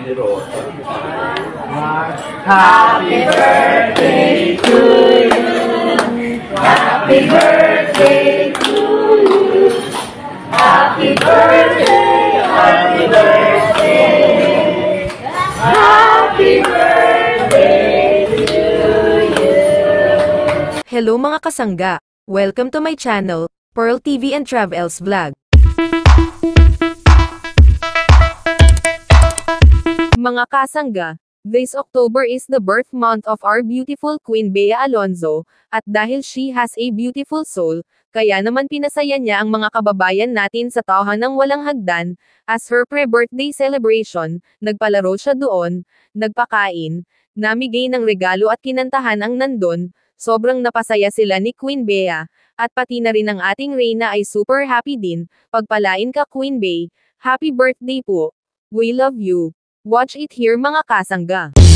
Happy birthday to you. Happy birthday to you. Happy birthday, happy birthday. Happy birthday to you. Hello mga kasangga. Welcome to my channel, Pearl TV and Travels Vlog. Mga kasangga, this October is the birth month of our beautiful Queen Bea Alonzo, at dahil she has a beautiful soul, kaya naman pinasaya niya ang mga kababayan natin sa Tahanang Walang Hagdan, as her pre-birthday celebration, nagpalaro siya doon, nagpakain, namigay ng regalo at kinantahan ang nandun, sobrang napasaya sila ni Queen Bea, at pati na rin ang ating Reyna ay super happy din, pagpalain ka Queen Bei, happy birthday po, we love you. Watch it here mga kasangga.